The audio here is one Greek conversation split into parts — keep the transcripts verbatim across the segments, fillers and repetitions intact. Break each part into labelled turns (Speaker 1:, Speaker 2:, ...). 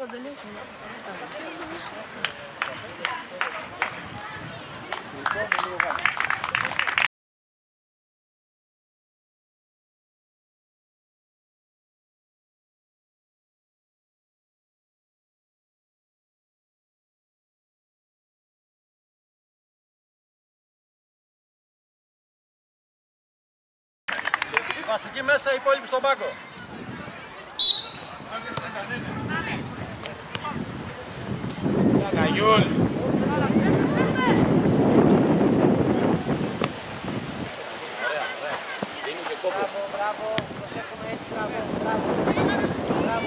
Speaker 1: Παντελής.
Speaker 2: Βασική μέσα, οι υπόλοιποι στον πάγκο. Καγιούλ.
Speaker 1: Μπράβο, μπράβο, προσέχουμε έτσι, μπράβο, μπράβο, μπράβο.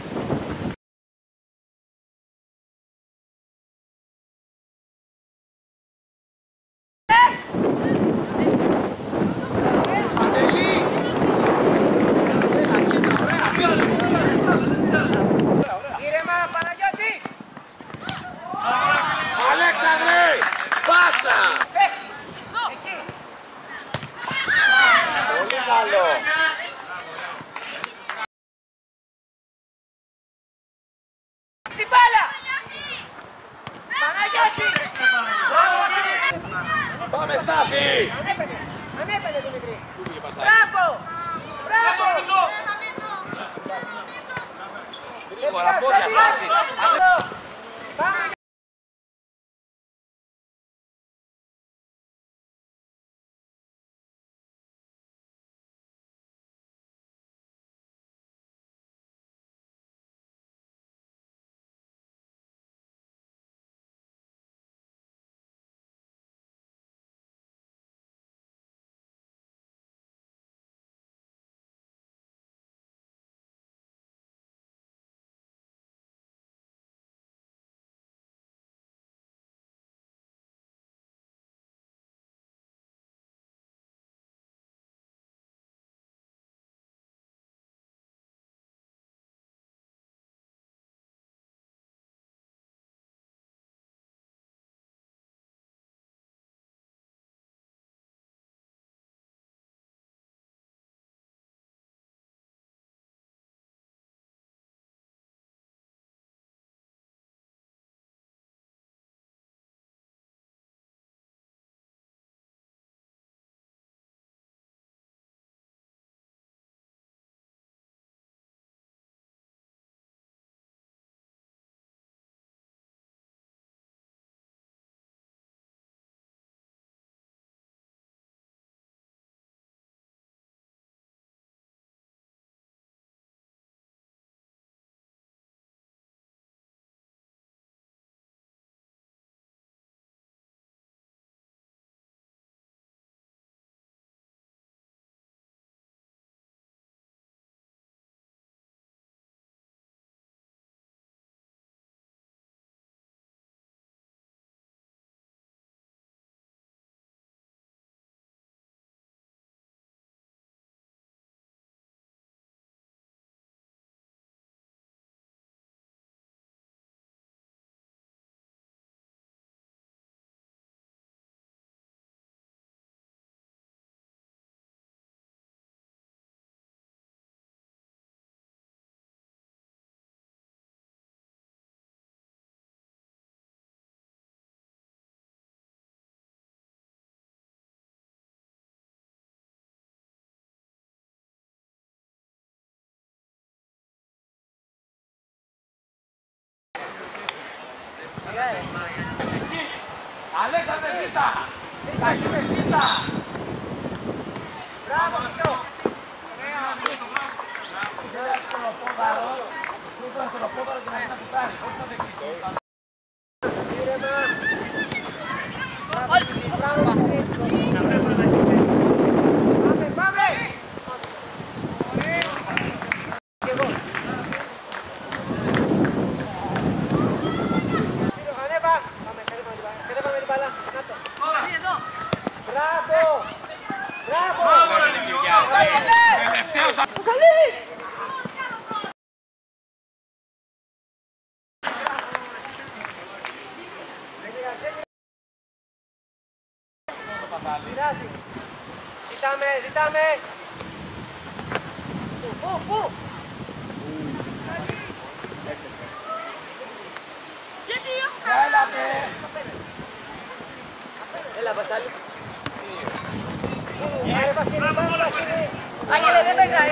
Speaker 1: Ήρεμα, Παναγιώτη!
Speaker 2: Αλέξανδρε! Πάσα!
Speaker 1: Εκεί!
Speaker 2: Πολύ καλό!
Speaker 1: Στην μπάλα! Παναγιώτη!
Speaker 2: Πάμε Στάθη!
Speaker 1: Ανέπαινε, ανέπαινε Δημητρή! Μπράβο! Μπράβο!
Speaker 2: Γρήγορα, πόδια Στάθη!
Speaker 1: Πάμε!
Speaker 2: Αλέξανδρε Β! Καγιούλ Β!
Speaker 1: Μπράβο, Μισό!
Speaker 2: Ωραία! Στον πόδαρο, στον πόδαρο και να γίνει να σουτάρει, όχι να δεξίσει.
Speaker 1: Ήρεμα! Μπράβο, πάμε, πάμε! Και εγώ! Ανέβα! Πάμε, κατέβαμε την μπάλα. Μπράβο! Μπράβο!
Speaker 2: Τελευταίος
Speaker 1: Πειράζει. Ζητάμε, ζητάμε. Πού, πού, πού. Sali. Ayo pas sini, Bang, pas sini.
Speaker 3: Άγγελε, δεν περνάει.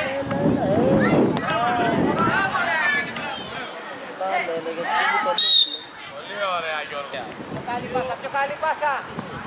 Speaker 2: Πολύ ωραία, Γιώργο.
Speaker 1: Πιο καλή πάσα, πιο καλή πάσα.